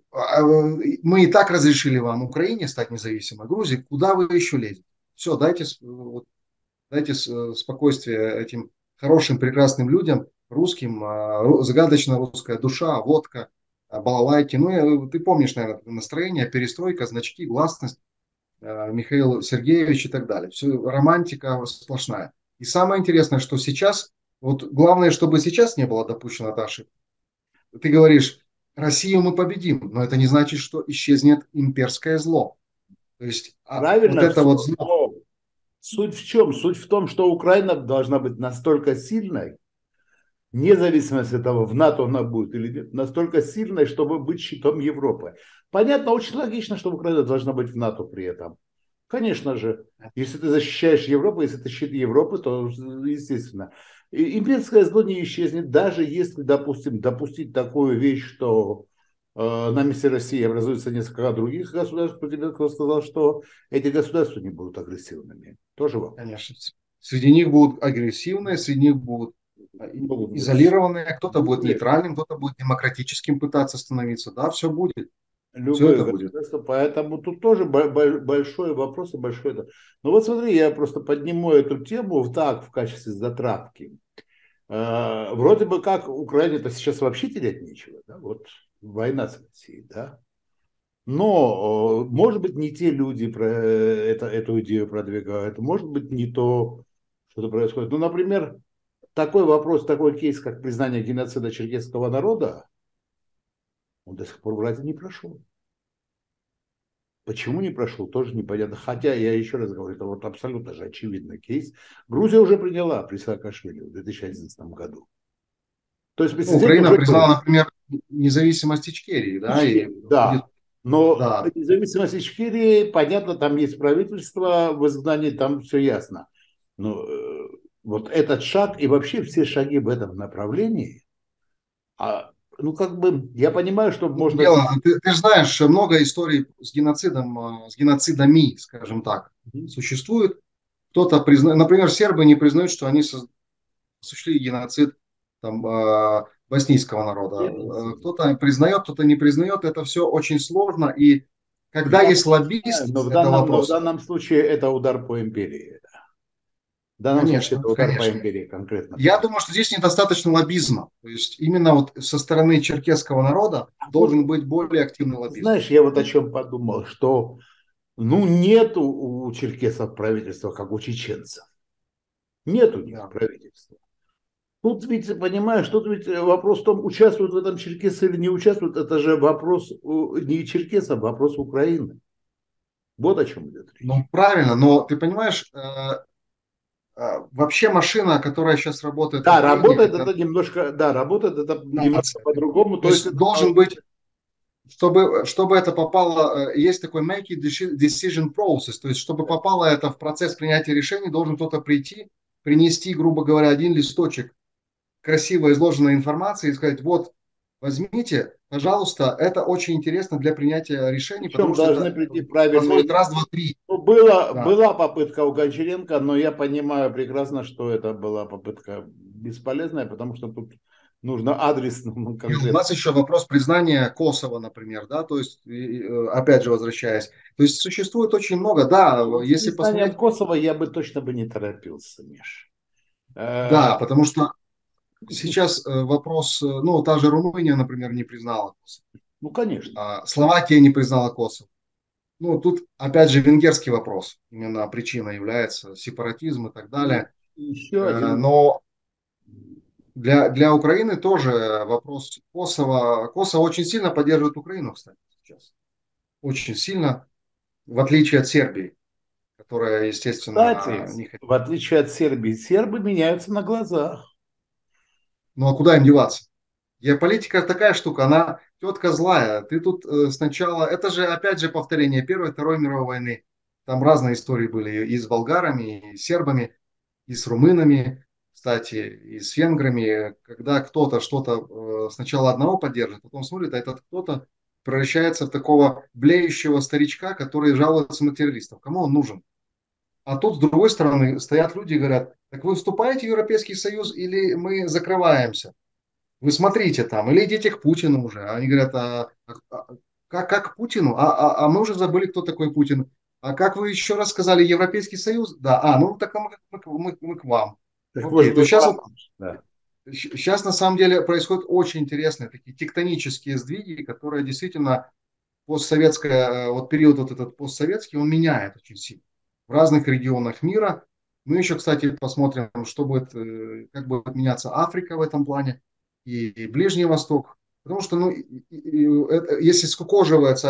мы и так разрешили вам Украине стать независимой, Грузии, куда вы еще лезете? Все, дайте, вот, дайте спокойствие этим хорошим, прекрасным людям, русским, загадочная русская душа, водка, балалайки. Ну, ты помнишь, наверное, настроение, перестройка, значки, гласность, Михаил Сергеевич и так далее. Все, романтика сплошная. И самое интересное, что сейчас, вот главное, чтобы сейчас не было допущено эта ошибка. Ты говоришь, Россию мы победим, но это не значит, что исчезнет имперское зло. То есть вот Правильно это все. вот зло. Но суть в чем? Суть в том, что Украина должна быть настолько сильной, вне зависимости от того, в НАТО она будет или нет, настолько сильной, чтобы быть щитом Европы. Понятно, очень логично, что Украина должна быть в НАТО при этом. Конечно же, если ты защищаешь Европу, если ты щит Европы, то естественно. Имперское зло не исчезнет, даже если, допустим, допустить такую вещь, что на месте России образуется несколько других государств, кто сказал, что эти государства не будут агрессивными. Тоже вопрос. Конечно. Среди них будут агрессивные, среди них будут Могут быть изолированные, кто-то будет любые, нейтральным, кто-то будет демократическим пытаться становиться. Да, все будет. Все любые это будет. государства, поэтому тут тоже большой вопрос и большой... Ну вот смотри, я просто подниму эту тему так, в качестве затравки. Вроде бы как Украине-то сейчас вообще терять нечего, да? Вот война с Россией, да. Но, может быть, не те люди эту идею продвигают, может быть, не то, что-то происходит. Ну, например, такой вопрос, такой кейс, как признание геноцида черкесского народа, он до сих пор в Раде не прошел. Почему не прошел, тоже непонятно. Хотя, я еще раз говорю, это вот абсолютно же очевидный кейс. Грузия уже приняла при Саакашвили в 2011 году. То есть Ну, президент Украина уже признала, говорит, например, независимость Ичкерии, да, и Ичкерия, будет, да, но да. независимость Ичкерии, понятно, там есть правительство, в изгнании там все ясно. Но вот этот шаг и вообще все шаги в этом направлении, ну как бы я понимаю, что В том можно... дело, ты же знаешь, много историй с геноцидом, с геноцидами, скажем так, существует. Кто-то признает, например, сербы не признают, что они осуществили геноцид там, боснийского народа. Кто-то признает, кто-то не признает. Это все очень сложно. И когда Я есть понимаю, лоббист, это но в вопрос. данном случае это удар по империи. В данном случае Конечно, это удар по конечно. империи конкретно. Я думаю, что здесь недостаточно лоббизма. То есть именно вот со стороны черкесского народа А вот, должен быть более активный лоббизм. знаешь, я вот о чем подумал, что ну нет у черкесов правительства, как у чеченцев. Нет у них Да. правительства. Тут ведь, понимаешь, тут ведь вопрос в том, участвуют в этом черкесы или не участвуют, это же вопрос не черкесов, вопрос Украины. Вот о чем идет Ну, речь. правильно, но ты понимаешь, вообще машина, которая сейчас работает в Да, Украине, это работает это немножко нация. по-другому. То То есть есть это должен быть, чтобы это попало, есть такой make it decision process, то есть чтобы попало это в процесс принятия решений, должен кто-то прийти, принести, грубо говоря, один листочек красиво изложенной информации и сказать, вот, возьмите, пожалуйста, это очень интересно для принятия решений, потому причем что должны это прийти правильные позволит люди. раз, два, три. Ну, была, Да. была попытка у Гончаренко, но я понимаю прекрасно, что это была попытка бесполезная, потому что тут нужно адрес ну, И у конкретно. нас еще вопрос признания Косово, например, да, то есть, опять же, возвращаясь, то есть существует очень много, да, Вот с если признанием посмотреть, Косово я бы точно бы не торопился, Миш. Э, да, потому что сейчас вопрос, ну, та же Румыния, например, не признала Косово, Ну, конечно. Словакия не признала Косово. Ну, тут, опять же, венгерский вопрос, именно причина является сепаратизм и так И далее. еще один. Но для Украины тоже вопрос Косово. Косово очень сильно поддерживает Украину, кстати, сейчас. Очень сильно, в отличие от Сербии, которая, Кстати, естественно, не хотела. в отличие от Сербии, сербы меняются на глазах. Ну, а куда им деваться? Геополитика такая штука, она тетка злая. Ты тут сначала... Это же, опять же, повторение Первой, Второй мировой войны. Там разные истории были и с болгарами, и с сербами, и с румынами, кстати, и с венграми. Когда кто-то что-то сначала одного поддержит, потом смотрит, а этот кто-то превращается в такого блеющего старичка, который жалуется на террористов. Кому он нужен? А тут, с другой стороны, стоят люди и говорят, так вы вступаете в Европейский Союз или мы закрываемся? Вы смотрите там, или идите к Путину уже. Они говорят, как к Путину? А мы уже забыли, кто такой Путин. А как вы еще раз сказали, Европейский Союз? Да, ну так мы к вам. Так Окей, может то есть быть, сейчас, да. сейчас на самом деле происходят очень интересные такие тектонические сдвиги, которые действительно постсоветская, вот период вот этот постсоветский, он меняет очень сильно в разных регионах мира. Мы еще, кстати, посмотрим, что будет, как будет меняться Африка в этом плане и Ближний Восток. Потому что, ну, если скукоживается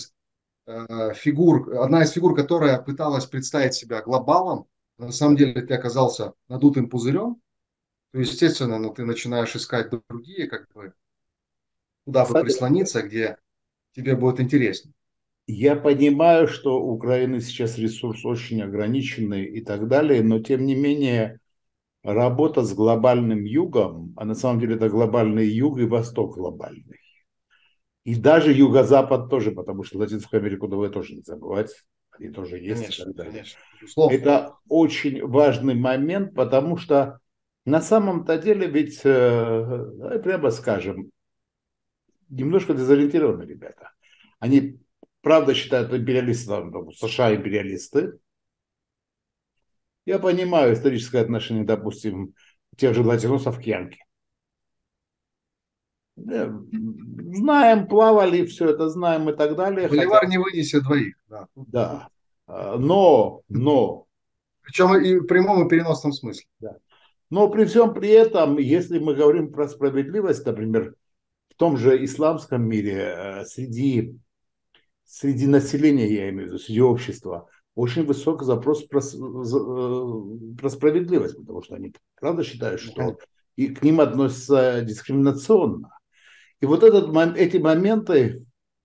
одна из фигур, которая пыталась представить себя глобалом, на самом деле ты оказался надутым пузырем, то, естественно, ну, ты начинаешь искать другие, как бы, куда бы Кстати, прислониться, где тебе будет интереснее. я понимаю, что у Украины сейчас ресурс очень ограниченный и так далее, но тем не менее работа с глобальным югом, а на самом деле это глобальный юг и восток глобальный. И даже юго-запад тоже, потому что Латинскую Америку давай тоже не забывать, они тоже есть и Конечно, так далее. конечно, безусловно. Это очень важный момент, потому что на самом-то деле ведь, давай прямо скажем, немножко дезориентированы ребята. Они правда считают империалистами, США империалисты. Я понимаю историческое отношение, допустим, тех же латиносов к Янке. Знаем, плавали, все это знаем и так далее, хотя, Боливар не вынесет двоих. Да. да, но, Причем и в прямом и переносном смысле. да. Но при всем при этом, если мы говорим про справедливость, например, в том же исламском мире, среди населения, я имею в виду, среди общества, очень высок запрос про справедливость, потому что они правда считают, Ну, что конечно. и к ним относятся дискриминационно. И вот эти моменты,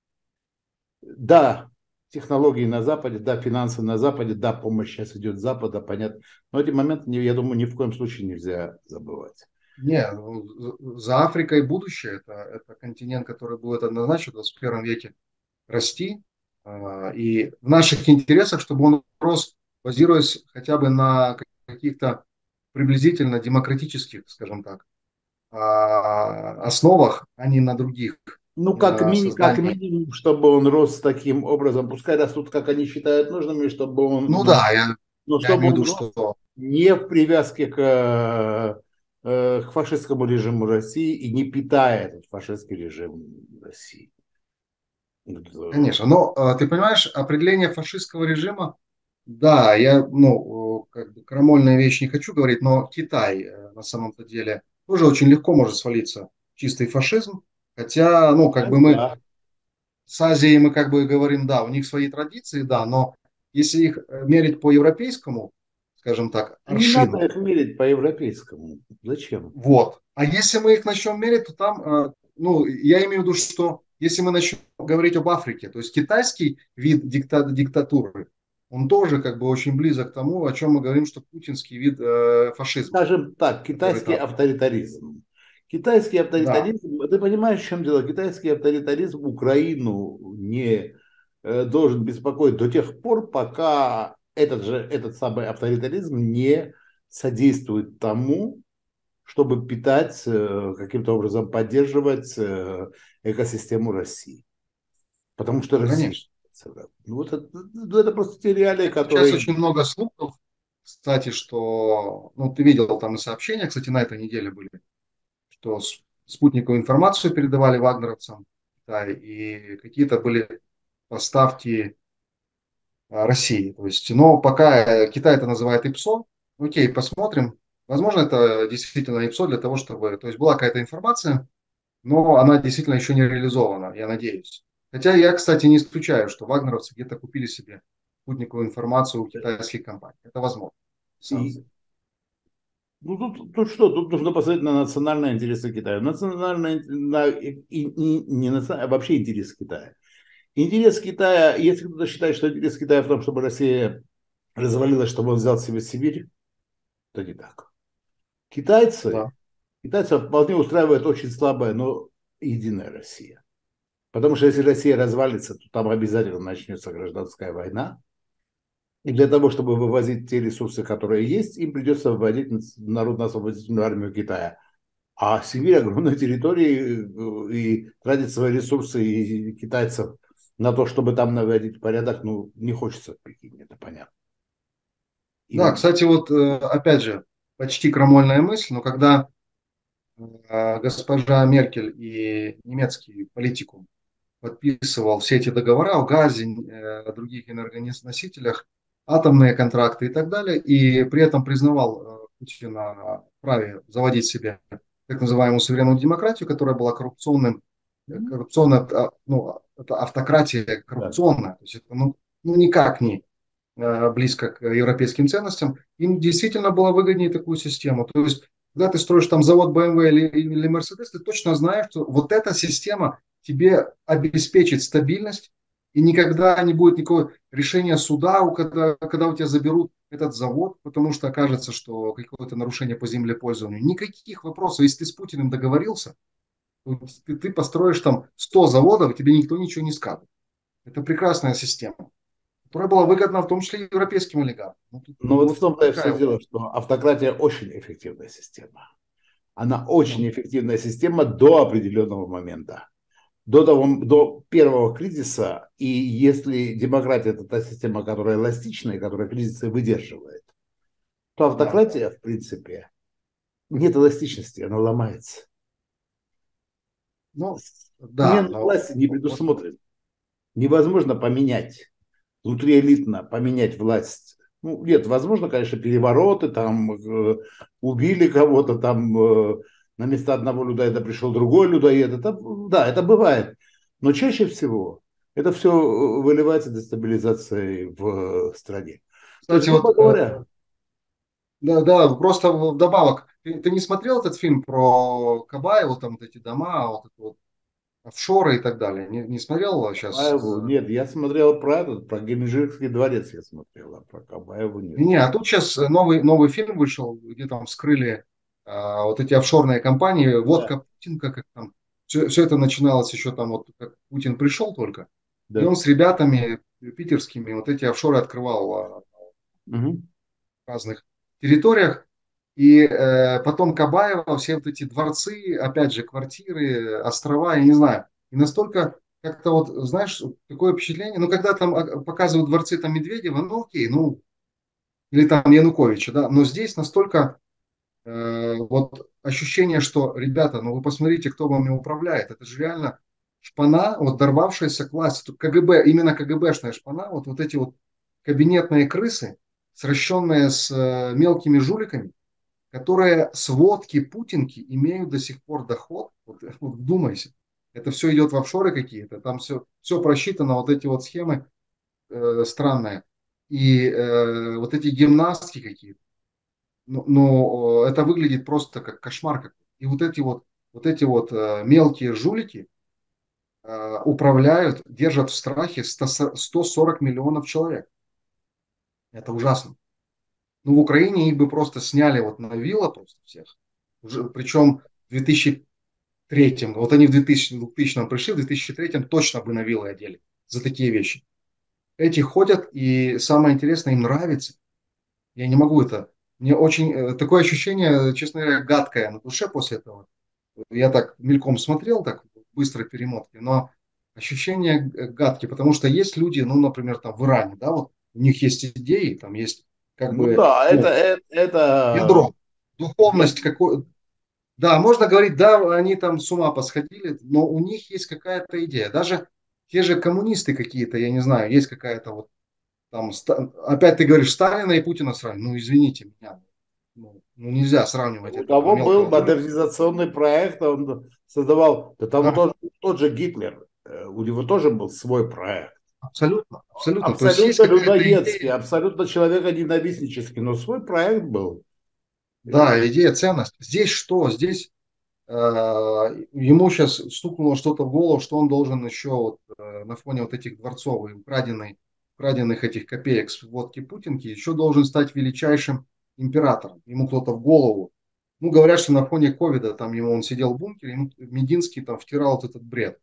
да, технологии на Западе, да, финансы на Западе, да, помощь сейчас идет с Запада, понятно. Но эти моменты, я думаю, ни в коем случае нельзя забывать. Не, ну, за Африкой будущее. Это континент, который будет однозначно в 21 веке расти. И в наших интересах, чтобы он рос, базируясь хотя бы на каких-то приблизительно демократических, скажем так, основах, а не на других Ну, как создании. минимум, чтобы он рос таким образом, пускай растут, как они считают нужным, и чтобы Ну он, да, но я чтобы имею в он виду, рос что не в привязке к фашистскому режиму России и не питая этот фашистский режим России. конечно, но ты понимаешь, определение фашистского режима, да, я, ну, как бы крамольная вещь не хочу говорить, но Китай на самом-то деле тоже очень легко может свалиться в чистый фашизм, хотя, ну, как бы мы Да, с Азией мы как бы говорим, да, у них свои традиции, да, но если их мерить по европейскому, скажем так, не надо аршину, их мерить по-европейскому. Зачем? вот. А если мы их начнем мерить, то там, ну, я имею в виду, что если мы начнем говорить об Африке, то есть китайский вид диктатуры, он тоже как бы очень близок к тому, о чем мы говорим, что путинский вид фашизма, Скажем так, который китайский там, авторитаризм. Китайский да, авторитаризм, ты понимаешь, в чем дело? Китайский авторитаризм Украину не должен беспокоить до тех пор, пока этот самый авторитаризм не содействует тому, чтобы питать, каким-то образом поддерживать экосистему России. Потому что ну, Россия, конечно. ну, это просто те реалии, Сейчас которые... очень много слухов, кстати, что, ну, ты видел там и сообщения, кстати, на этой неделе были, что спутниковую информацию передавали вагнеровцам, да, и какие-то были поставки России. То есть, но пока Китай это называет ИПСО, окей, посмотрим. Возможно, это действительно ИПСО для того, чтобы... То есть была какая-то информация, но она действительно еще не реализована, я надеюсь. Хотя я, кстати, не исключаю, что вагнеровцы где-то купили себе спутниковую информацию у китайских компаний. Это возможно. И ну, тут что? Тут нужно посмотреть на национальные интересы Китая. Не национальные, а вообще интерес Китая. Интерес Китая, если кто-то считает, что интерес Китая в том, чтобы Россия развалилась, чтобы он взял себе Сибирь, то не так. Китайцы, Да. китайцев вполне устраивает очень слабая, но единая Россия. Потому что если Россия развалится, то там обязательно начнется гражданская война. И для того, чтобы вывозить те ресурсы, которые есть, им придется выводить Народно-освободительную армию Китая. А Сибирь огромная территория и тратить свои ресурсы и китайцев на то, чтобы там наводить порядок, ну, не хочется в Пекине, это понятно. Да, Им, кстати, вот опять же, почти крамольная мысль, но когда госпожа Меркель и немецкий политикум подписывал все эти договора о газе, о других энергоносителях, атомные контракты и так далее, и при этом признавал Путина в праве заводить себе так называемую суверенную демократию, которая была коррупционная, ну, это автократия да. коррупционная, то есть это, ну никак не близко к европейским ценностям, им действительно было выгоднее такую систему. То есть, когда ты строишь там завод BMW или Mercedes, ты точно знаешь, что вот эта система тебе обеспечит стабильность, и никогда не будет никакого решения суда, когда у тебя заберут этот завод, потому что окажется, что какое-то нарушение по землепользованию. Никаких вопросов. Если ты с Путиным договорился, то ты построишь там 100 заводов, и тебе никто ничего не скажет. Это прекрасная система, которая была выгодна в том числе и европейским олигархам. Ну, Но вот в вот том-то и все такая вот. дело, что автократия очень эффективная система. Она очень Ну, эффективная система до определенного момента. До первого кризиса, и если демократия это та система, которая эластичная, которая кризисы выдерживает, то да. автократия, в принципе, нет эластичности, она ломается. Ну, да, Смена но власти не вот предусмотрена. Невозможно поменять внутриэлитно, поменять власть. Ну, нет, возможно, конечно, перевороты, там убили кого-то, там на место одного людоеда пришел другой людоед. Это, да, это бывает. Но чаще всего это все выливается дестабилизацией в стране. То есть, кстати, вот грубо говоря, да, да, просто вдобавок, ты не смотрел этот фильм про Кабаеву, там вот эти дома, вот это вот офшоры и так далее? Не смотрел сейчас? Кабаеву, нет, я смотрел про этот, про Геленджикский дворец я смотрел, а про Кабаеву нет. Не, а тут сейчас новый фильм вышел, где там вскрыли вот эти офшорные компании, Да, водка Путин, как там, все это начиналось еще там, вот как Путин пришел только, и да. он с ребятами питерскими вот эти офшоры открывал Мгм. в разных территориях. И потом Кабаева, все вот эти дворцы, опять же, квартиры, острова, я не знаю. И настолько как-то вот, знаешь, такое впечатление, ну, когда там показывают дворцы там Медведева, ну, окей, ну, или там Януковича, да, но здесь настолько вот ощущение, что, ребята, ну, вы посмотрите, кто вами управляет, это же реально шпана, вот дорвавшаяся к власти, тут КГБ, именно КГБшная шпана, вот эти вот кабинетные крысы, сращенные с мелкими жуликами, которые с водки Путинки имеют до сих пор доход. Вот вдумайся. Это все идет в офшоры какие-то. Там все просчитано, вот эти вот схемы странные. И вот эти гимнастки какие-то. Ну, это выглядит просто как кошмар какой-то. И вот эти вот мелкие жулики управляют, держат в страхе 140 миллионов человек. Это ужасно. Ну, в Украине их бы просто сняли вот на вилла просто всех. Причем в 2003, вот они в 2000 пришли, в 2003 точно бы на виллы одели за такие вещи. Эти ходят, и самое интересное, им нравится. Я не могу это. Мне очень такое ощущение, честно говоря, гадкое на душе после этого. Я так мельком смотрел, так быстрой перемотки, но ощущения гадкие, потому что есть люди, ну, например, там в Иране, да, вот у них есть идеи, там есть как Ну бы, да, ну, это ядро, духовность какой. Да, можно говорить, да, они там с ума посходили, но у них есть какая-то идея. Даже те же коммунисты какие-то, я не знаю, есть какая-то вот там, опять ты говоришь Сталина и Путина сравнивать. Ну, извините меня, ну, нельзя сравнивать у этого того был мелкого жулика. модернизационный проект, он создавал, да там Да, тот же Гитлер, у него тоже был свой проект. абсолютно, абсолютно. То есть есть Абсолютно какая-то людоедский, идея, абсолютно человеконенавистнический, но свой проект был. И, да, идея, ценность. Здесь что? Здесь ему сейчас стукнуло что-то в голову, что он должен еще вот, на фоне вот этих дворцов и украденных этих копеек с водки Путинки еще должен стать величайшим императором. Ему кто-то в голову. Ну, говорят, что на фоне ковида там ему он сидел в бункере, ему Мединский там втирал вот этот бред.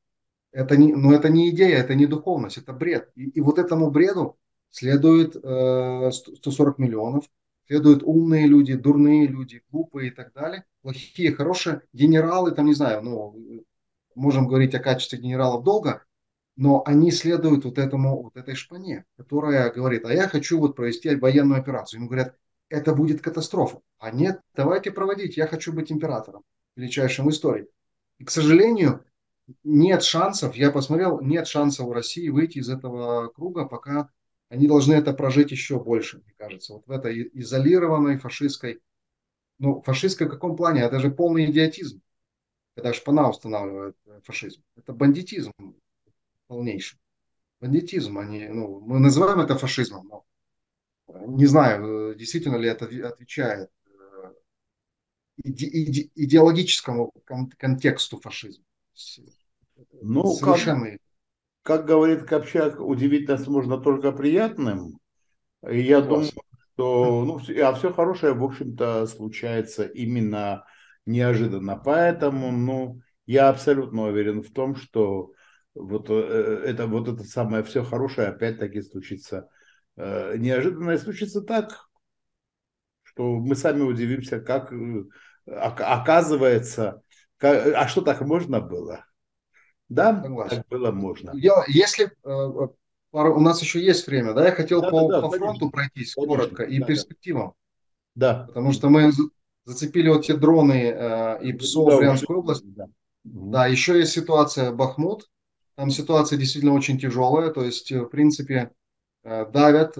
Но это не идея, это не духовность, это бред. И вот этому бреду следует 140 миллионов, следуют умные люди, дурные люди, глупые и так далее, плохие, хорошие, генералы, там не знаю, ну, можем говорить о качестве генералов долго, но они следуют вот этой шпане, которая говорит, а я хочу вот провести военную операцию. Ему говорят, это будет катастрофа. А нет, давайте проводить, я хочу быть императором, величайшим в истории. И, к сожалению, нет шансов, я посмотрел, нет шансов у России выйти из этого круга, пока они должны это прожить еще больше, мне кажется. Вот в этой изолированной фашистской, ну, фашистской в каком плане? Это же полный идиотизм, когда шпана устанавливает фашизм. Это бандитизм полнейший. Бандитизм, они, ну, мы называем это фашизмом, но не знаю, действительно ли это отвечает идеологическому контексту фашизма. ну, Совершенно. как говорит Копчак, удивить нас можно только приятным. И я думаю, Согласен. что ну, а все хорошее, в общем-то, случается именно неожиданно. Поэтому, ну, я абсолютно уверен в том, что вот это самое все хорошее опять-таки случится неожиданно и случится так, что мы сами удивимся, как оказывается, а что так можно было? Да, Согласен. так было можно. Если у нас еще есть время, да, я хотел Да, да, да, по конечно, фронту пройтись конечно, коротко и да, да, перспективам, да. потому что мы зацепили вот те дроны и ПСО в Туда ушли. Брянскую область. Да. Да, Мгм. еще есть ситуация Бахмут. Там ситуация действительно очень тяжелая. То есть, в принципе, давят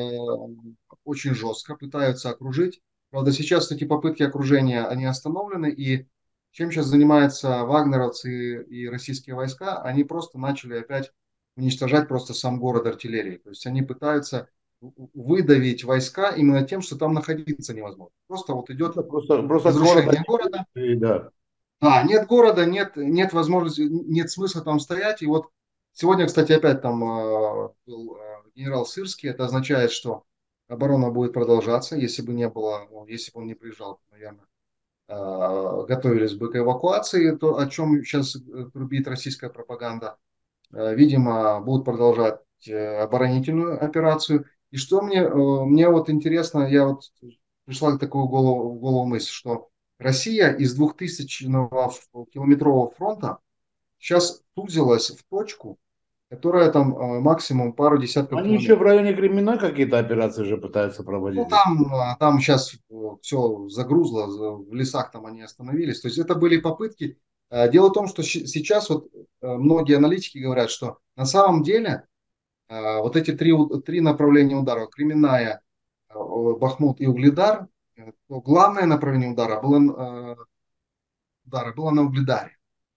очень жестко, пытаются окружить. Правда, сейчас эти попытки окружения, они остановлены. И чем сейчас занимаются вагнеровцы и российские войска? Они просто начали опять уничтожать просто сам город артиллерией. То есть они пытаются выдавить войска именно тем, что там находиться невозможно. Просто вот идет Это просто города разрушение не будет. города. И да. Нет города, нет возможности, нет смысла там стоять. И вот сегодня, кстати, опять там был генерал Сырский. Это означает, что оборона будет продолжаться. Если бы не было, ну, если бы он не приезжал, наверное, готовились бы к эвакуации, то о чем сейчас трубит российская пропаганда. Видимо, будут продолжать оборонительную операцию. И что мне вот интересно, я вот пришла к такую голову мысль, что Россия из 2000-километрового фронта сейчас сузилась в точку, которая там максимум пару десятков Они еще в километров. районе Кременной какие-то операции уже пытаются проводить Ну, здесь. там сейчас все загрузло, в лесах там они остановились. То есть это были попытки. Дело в том, что сейчас вот многие аналитики говорят, что на самом деле вот эти три направления удара, Кременная, Бахмут и Угледар, то главное направление удара было на Угледаре.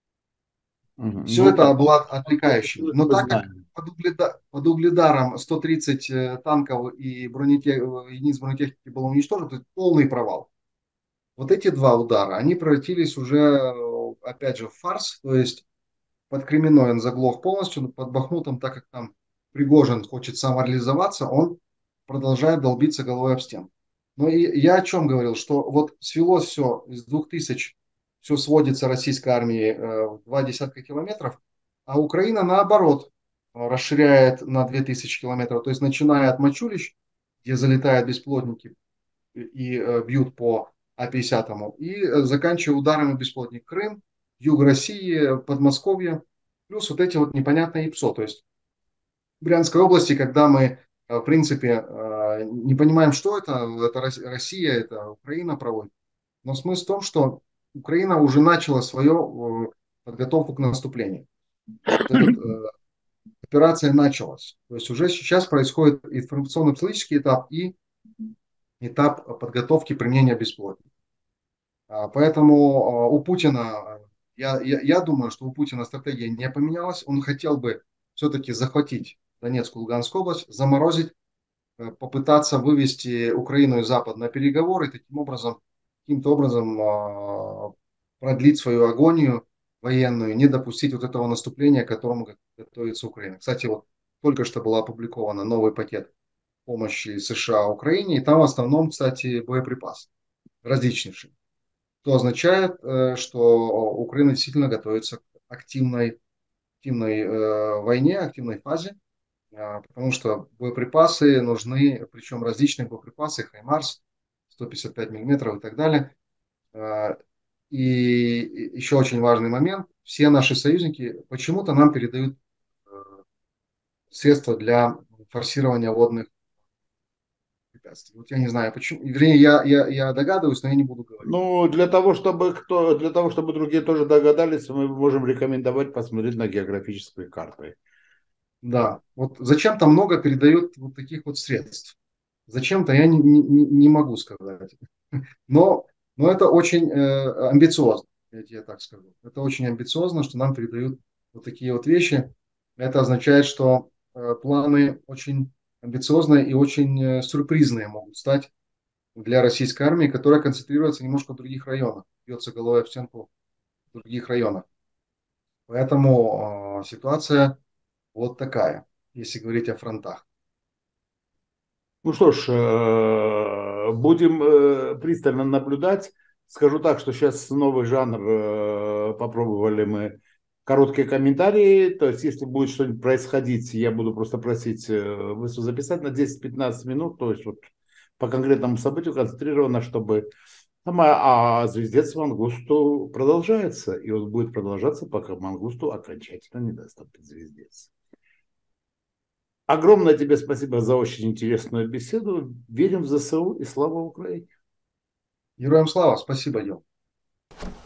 Мгм. Все Ну да, это было то, отвлекающим. что Но мы так как знаем. под Угледаром 130 танков и единиц бронетехники было уничтожено, то есть полный провал. Вот эти два удара, они превратились уже, опять же, в фарс. То есть под Кременной он заглох полностью, но под Бахмутом, так как там Пригожин хочет самореализоваться, он продолжает долбиться головой об стену. Но и я о чем говорил, что вот свелось все из 2000, все сводится российской армии в 2 десятка километров, а Украина наоборот расширяет на 2000 километров, то есть начиная от Мачулищ, где залетают бесплотники и бьют по А-50, и заканчивая ударами бесплотник Крым, юг России, Подмосковье, плюс вот эти вот непонятные ИПСО. То есть в Брянской области, когда мы, в принципе, не понимаем, что это Россия, это Украина проводит. Но смысл в том, что Украина уже начала свою подготовку к наступлению. Вот эта операция началась. То есть уже сейчас происходит информационно-психологический этап и этап подготовки применения бесплотника. Поэтому у Путина, я думаю, что у Путина стратегия не поменялась. Он хотел бы все-таки захватить Донецкую, Луганскую область, заморозить, попытаться вывести Украину и Запад на переговоры, и таким образом, каким-то образом продлить свою агонию военную, не допустить вот этого наступления, к которому готовится Украина. Кстати, вот только что был опубликован новый пакет помощи США Украине, и там в основном, кстати, боеприпасы различнейшие, что означает, что Украина действительно готовится к активной войне, активной фазе, потому что боеприпасы нужны, причем различные боеприпасы, Хаймарс, 155 миллиметров и так далее. А, И еще очень важный момент, все наши союзники почему-то нам передают э, средства для форсирования водных препятствий. Вот я не знаю почему, вернее, я догадываюсь, но я не буду говорить. Ну, для того, чтобы другие тоже догадались, мы можем рекомендовать посмотреть на географические карты. Да, вот зачем-то много передают вот таких вот средств. Зачем-то я не могу сказать. Но, но это очень амбициозно, я тебе так скажу. Это очень амбициозно, что нам передают вот такие вот вещи. Это означает, что планы очень амбициозные и очень сюрпризные могут стать для российской армии, которая концентрируется немножко в других районах, бьется головой об стенку в других районах. Поэтому ситуация вот такая, если говорить о фронтах. Ну что ж, будем пристально наблюдать. Скажу так, что сейчас новый жанр попробовали мы короткие комментарии. То есть, если будет что-нибудь происходить, я буду просто просить Высу записать на 10-15 минут. То есть, вот по конкретному событию концентрировано, чтобы... А звездец Мангусту продолжается. И он будет продолжаться, пока Мангусту окончательно не доступит звездец. Огромное тебе спасибо за очень интересную беседу. Верим в ЗСУ и слава Украине. Героям слава, спасибо, Дим.